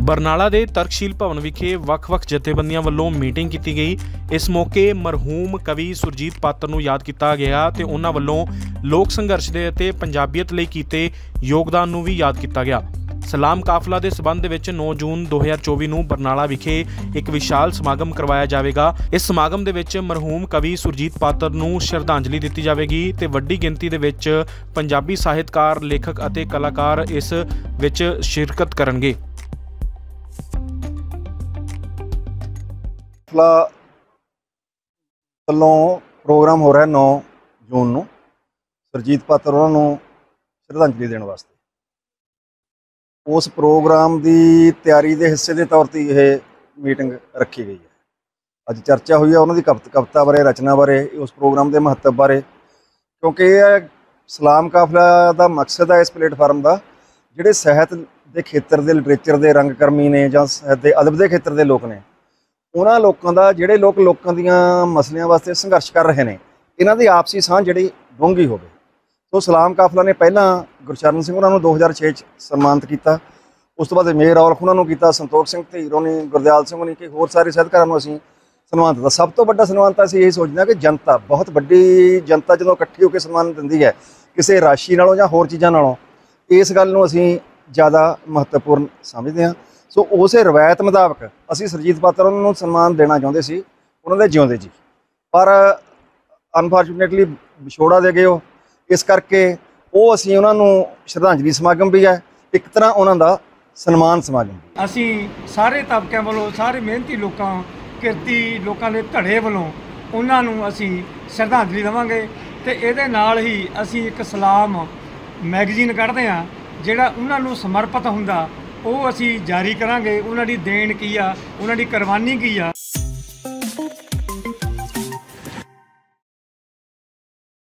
बरनाला के तरकशील भवन विखे ਵੱਖ-ਵੱਖ जथेबंदियां ਵੱਲੋਂ मीटिंग की गई। इस मौके मरहूम कवि सुरजीत पात्र ਨੂੰ याद किया गया ਤੇ ਉਹਨਾਂ ਵੱਲੋਂ लोक संघर्ष ਦੇ ਅਤੇ ਪੰਜਾਬੀਅਤ ਲਈ ਕੀਤੇ योगदान ਨੂੰ भी याद किया गया। सलाम काफला के संबंध में 9 जून 2024 ਨੂੰ बरनाला विखे एक विशाल समागम करवाया जाएगा। इस समागम ਦੇ ਵਿੱਚ मरहूम कवि सुरजीत पात्र ਨੂੰ श्रद्धांजलि दी जाएगी ਤੇ ਵੱਡੀ ਗਿਣਤੀ ਦੇ ਵਿੱਚ ਪੰਜਾਬੀ ਸਾਹਿਤਕਾਰ, ਲੇਖਕ ਅਤੇ ਕਲਾਕਾਰ ਇਸ ਵਿੱਚ शिरकत ਕਰਨਗੇ। ਵੱਲੋਂ प्रोग्राम हो रहा है 9 जून ਨੂੰ सुरजीत पात्र ਉਹਨਾਂ ਨੂੰ श्रद्धांजलि देने वास्ते। उस प्रोग्राम की तैयारी के हिस्से के तौर पर यह मीटिंग रखी गई है। अज चर्चा हुई है उन्होंने कविता बारे, रचना बारे, उस प्रोग्राम के महत्व बारे, क्योंकि सलाम काफला का मकसद है इस प्लेटफार्म का जोड़े साहित्य के खेत्र के लिटरेचर के रंगकर्मी ने या साहित्य अदब के खेत्र के लोग ने उन्होंने लोगों का जोड़े लोगों दियां मसलियां वास्ते संघर्ष कर रहे हैं, इन्हों की आपसी साझ जी डूंगी हो। तो सलाम काफला ने पहला गुरचरण सिंह उन्होंने 2006 सन्मानित किया, उस तो बाद मेयर औलख उन्होंने किया, संतोख सिंह धीर ने, गुरदयाल सिंह ने, कि होर सारे साहित्यकारों को असीं सन्मानित किया। सब तो वड्डा सन्मान असीं यही सोचते हैं कि जनता, बहुत वड्डी जनता जो इकट्ठी होकर सन्मान दिंदी है किसी राशि नालों या होर चीज़ों नालों, इस गल नूं असीं ज़्यादा महत्वपूर्ण समझते हैं। सो उस रवायत मुताबक असीं सुरजीत पात्र उन्होंने सन्मान देना चाहते सी उन्होंने जिउंदे जी, पर अनफॉर्चुनेटली विछोड़ा दे गए। इस करके वो असीं उन्होंने श्रद्धांजलि समागम भी है, एक तरह उन्होंने सन्मान समागम भी। असीं सारे तबकिਆਂ ਵੱਲੋਂ, ਸਾਰੇ ਮਿਹਨਤੀ ਲੋਕਾਂ, ਕਿਰਤੀ ਲੋਕਾਂ ਦੇ ਧੜੇ ਵੱਲੋਂ ਉਹਨਾਂ ਨੂੰ ਅਸੀਂ ਸ਼ਰਧਾਂਜਲੀ ਦੇਵਾਂਗੇ ਤੇ ਇਹਦੇ ਨਾਲ ਹੀ ਅਸੀਂ ਇੱਕ ਸਲਾਮ ਮੈਗਜ਼ੀਨ ਕੱਢਦੇ ਹਾਂ ਜਿਹੜਾ ਉਹਨਾਂ ਨੂੰ ਸਮਰਪਿਤ ਹੁੰਦਾ, ਉਹ ਅਸੀਂ ਜਾਰੀ ਕਰਾਂਗੇ। ਉਹਨਾਂ ਦੀ ਦੇਣ ਕੀ ਆ, ਉਹਨਾਂ ਦੀ ਕੁਰਬਾਨੀ ਕੀ ਆ,